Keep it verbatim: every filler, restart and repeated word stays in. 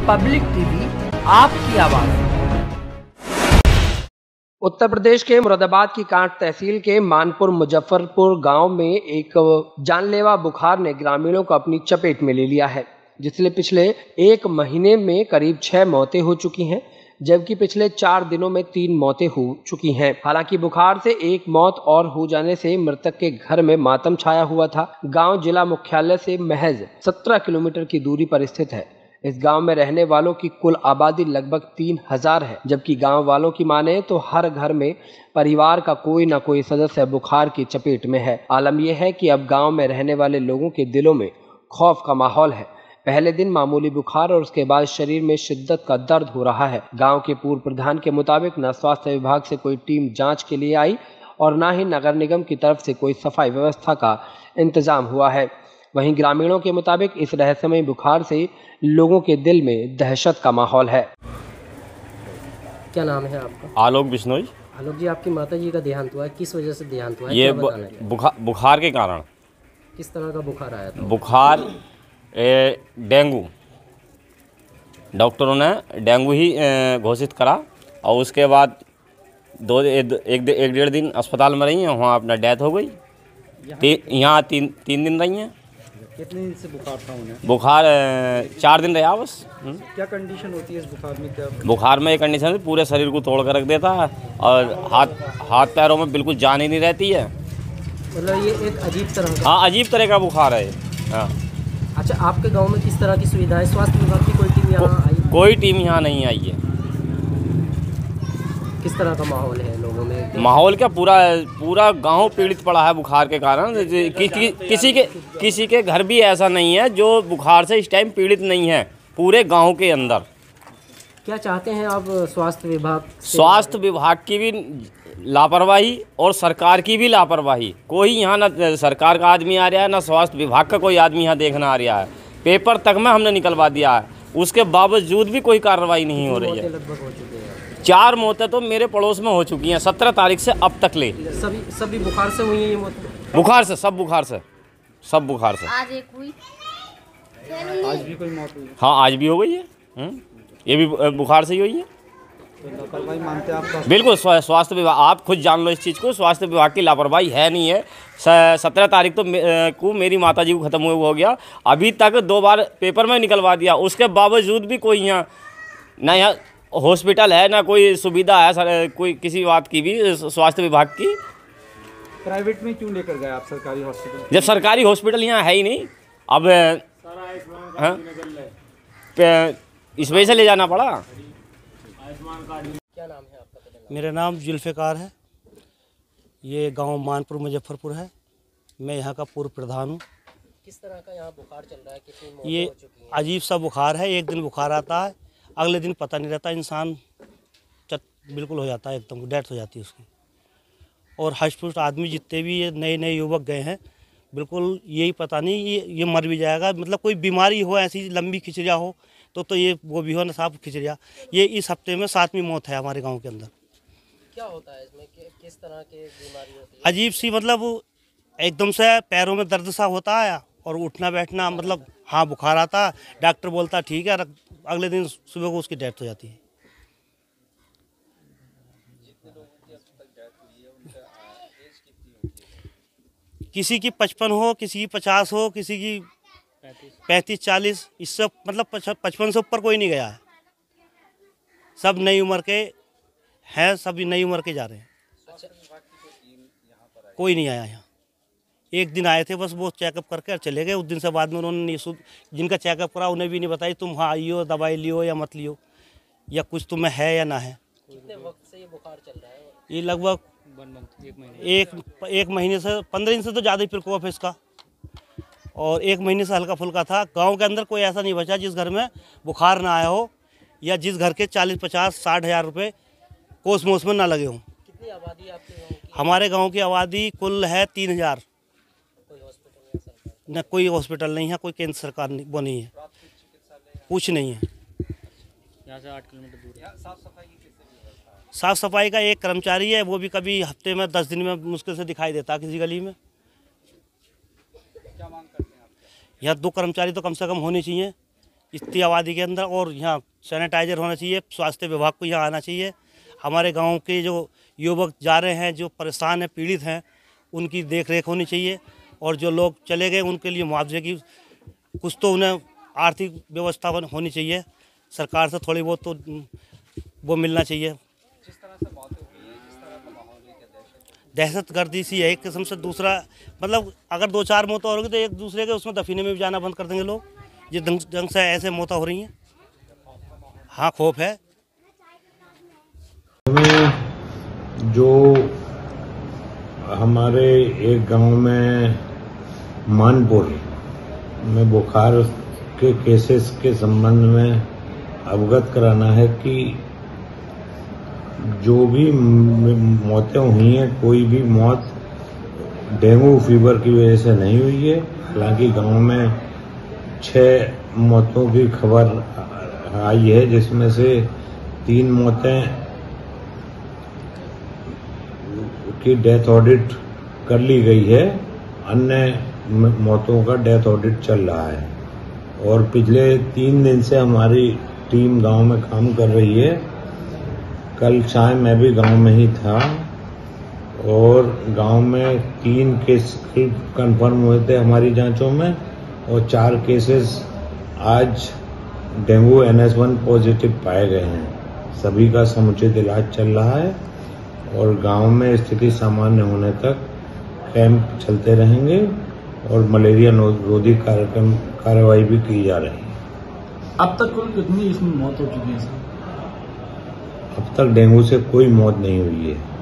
Public TV, आपकी आवाज। उत्तर प्रदेश के मुरादाबाद की कांट तहसील के मानपुर मुजफ्फरपुर गांव में एक जानलेवा बुखार ने ग्रामीणों को अपनी चपेट में ले लिया है, जिससे पिछले एक महीने में करीब छह मौतें हो चुकी हैं, जबकि पिछले चार दिनों में तीन मौतें हो चुकी हैं। हालांकि बुखार से एक मौत और हो जाने से मृतक के घर में मातम छाया हुआ था। गांव जिला मुख्यालय से महज सत्रह किलोमीटर की दूरी पर स्थित है। इस गांव में रहने वालों की कुल आबादी लगभग तीन हजार है, जबकि गांव वालों की माने तो हर घर में परिवार का कोई न कोई सदस्य बुखार की चपेट में है। आलम यह है कि अब गांव में रहने वाले लोगों के दिलों में खौफ का माहौल है। पहले दिन मामूली बुखार और उसके बाद शरीर में शिद्दत का दर्द हो रहा है। गांव के पूर्व प्रधान के मुताबिक न स्वास्थ्य विभाग से कोई टीम जांच के लिए आई और न ही नगर निगम की तरफ से कोई सफाई व्यवस्था का इंतजाम हुआ है। वहीं ग्रामीणों के मुताबिक इस रहस्यमय बुखार से लोगों के दिल में दहशत का माहौल है। क्या नाम है आपका? आलोक बिश्नोई। आलोक जी, आपकी माता जी का देहांत हुआ है, किस वजह से देहांत हुआ है? ये क्या बुखार बुखार के कारण। किस तरह का बुखार आया था? बुखार डेंगू, डॉक्टरों ने डेंगू ही घोषित करा और उसके बाद दो एक एक डेढ़ दिन अस्पताल में रही हैं, वहाँ अपना डेथ हो गई। यहाँ तीन तीन दिन रही हैं। कितने दिन से बुखार था उन्हें? बुखार चार दिन रहा बस। क्या कंडीशन होती है इस बुखार में? क्या बुखार में एक कंडीशन पूरे शरीर को तोड़ कर रख देता है और हाथ हाथ पैरों में बिल्कुल जान ही नहीं रहती है। मतलब ये एक अजीब तरह का? हाँ, अजीब तरह का बुखार है। हाँ। अच्छा, आपके गांव में किस तरह की सुविधाएं? स्वास्थ्य विभाग की कोई टीम यहाँ आई? कोई टीम यहाँ नहीं आई है। किस तरह का माहौल है लोगों में? माहौल क्या, पूरा पूरा गांव पीड़ित पड़ा है बुखार के कारण। कि, कि, किसी के किसी के घर भी ऐसा नहीं है जो बुखार से इस टाइम पीड़ित नहीं है, पूरे गांव के अंदर। क्या चाहते हैं आप स्वास्थ्य विभाग? स्वास्थ्य विभाग की भी लापरवाही और सरकार की भी लापरवाही। कोई यहाँ ना सरकार का आदमी आ रहा है, ना स्वास्थ्य विभाग का कोई आदमी यहाँ देखना आ रहा है। पेपर तक में हमने निकलवा दिया है, उसके बावजूद भी कोई कार्रवाई नहीं हो रही है। लगभग हो चुके हैं। चार मौतें तो मेरे पड़ोस में हो चुकी हैं सत्रह तारीख से अब तक ले। सभी सभी बुखार से हुई है ये मौतें? बुखार से, सब बुखार से, सब बुखार से। आज एक हुई, आज भी कोई मौत हुई? हाँ, आज भी हो गई है। हुँ? ये भी बुखार से ही हुई है। तो लापरवाही मानते हैं आप? बिल्कुल, स्वास्थ्य विभाग, आप खुद जान लो इस चीज़ को, स्वास्थ्य विभाग की लापरवाही है नहीं है। सत्रह तारीख तो को मेरी माता जी को ख़त्म हुए हो गया, अभी तक दो बार पेपर में निकलवा दिया, उसके बावजूद भी कोई यहाँ ना यहाँ हॉस्पिटल है, ना कोई सुविधा है सर, कोई किसी बात की भी स्वास्थ्य विभाग की। प्राइवेट में क्यों लेकर गए आप सरकारी हॉस्पिटल? जब सरकारी हॉस्पिटल यहाँ है ही नहीं, अब हाँ इस वजह से ले जाना पड़ा। क्या नाम है आपका? मेरा नाम जुल्फ़िकार है। ये गांव मानपुर मुजफ्फरपुर है। मैं यहाँ का पूर्व प्रधान हूँ। किस तरह का यहाँ बुखार चल रहा है? कितनी मौतें ये हो चुकी हैं? अजीब सा बुखार है। एक दिन बुखार आता है, अगले दिन पता नहीं रहता, इंसान चट बिल्कुल हो जाता है, एकदम डेथ हो जाती है उसकी। और हष्ट-पुष्ट आदमी जितने भी ये नए नए युवक गए हैं, बिल्कुल यही पता नहीं ये ये मर भी जाएगा। मतलब कोई बीमारी हो, ऐसी लंबी खिचड़िया हो तो तो ये वो भी हो ना, साफ खिचड़िया। ये इस हफ्ते में सातवीं मौत है हमारे गांव के अंदर। क्या होता है इसमें? कि, किस तरह की बीमारी होती है? अजीब सी, मतलब एकदम से पैरों में दर्द सा होता है और उठना बैठना, मतलब हाँ बुखार आता, डॉक्टर बोलता ठीक है, अगले दिन सुबह को उसकी डेथ हो जाती है। किसी की पचपन हो, किसी की पचास हो, किसी की पैंतीस चालीस, इससे मतलब पचपन से ऊपर कोई नहीं गया है। सब नई उम्र के हैं, सभी नई उम्र के जा रहे हैं। कोई नहीं आया यहाँ। एक दिन आए थे बस, वो चेकअप करके चले गए। उस दिन से बाद में उन्होंने जिनका चेकअप करा उन्हें भी नहीं बताई तुम हाँ आइयो, दवाई लियो या मत लियो, या कुछ तुम्हें है या ना है। कितने वक्त से ये बुखार चल रहा है? ये लगभग एक एक महीने से, पंद्रह दिन से तो ज़्यादा ही प्रकोप है इसका। और एक महीने से हल्का फुल्का था। गांव के अंदर कोई ऐसा नहीं बचा जिस घर में बुखार ना आया हो, या जिस घर के चालीस पचास साठ हज़ार रुपये कोस मोस में ना लगे हों। कितनी आबादी है आपके गाँव की? हमारे गांव की आबादी कुल है तीन हज़ार। कोई हॉस्पिटल या सरकार? न कोई हॉस्पिटल नहीं है, कोई केंद्र सरकार नहीं, वो नहीं है, कुछ नहीं है। यहाँ से आठ किलोमीटर दूर। साफ़ सफाई का एक कर्मचारी है, वो भी कभी हफ्ते में दस दिन में मुश्किल से दिखाई देता है किसी गली में। क्या मांग करते हैं आप? यहाँ दो कर्मचारी तो कम से कम होने चाहिए, इतनी आबादी के अंदर, और यहाँ सैनिटाइजर होना चाहिए। स्वास्थ्य विभाग को यहाँ आना चाहिए। हमारे गांव के जो युवक जा रहे हैं, जो परेशान हैं, पीड़ित हैं, उनकी देख रेख होनी चाहिए। और जो लोग चले गए उनके लिए मुआवजे की कुछ तो उन्हें आर्थिक व्यवस्था होनी चाहिए। सरकार से थोड़ी बहुत तो वो मिलना चाहिए। दहशत गर्दी सी है एक किस्म से। दूसरा मतलब अगर दो चार मौतें हो रही तो एक दूसरे के उसमें दफीने में भी जाना बंद कर देंगे लोग। ये ढंग से ऐसे मौतें हो रही हैं। हाँ, खौफ है। हमें जो हमारे एक गांव में मानपुर में बुखार के केसेस के संबंध में अवगत कराना है कि जो भी मौतें हुई हैं, कोई भी मौत डेंगू फीवर की वजह से नहीं हुई है। हालांकि गांव में छह मौतों की खबर आई है, जिसमें से तीन मौतें की डेथ ऑडिट कर ली गई है। अन्य मौतों का डेथ ऑडिट चल रहा है। और पिछले तीन दिन से हमारी टीम गांव में काम कर रही है। कल शाम मैं भी गांव में ही था और गांव में तीन केस कंफर्म हुए थे हमारी जांचों में, और चार केसेस आज dengue N S one positive पाए गए हैं। सभी का समुचित इलाज चल रहा है और गांव में स्थिति सामान्य होने तक कैंप चलते रहेंगे और मलेरिया रोधी कार्यक्रम कार्रवाई भी की जा रही है। अब तक कुल कितनी इसमें मौत हो चुकी है सर? अब तक डेंगू से कोई मौत नहीं हुई है।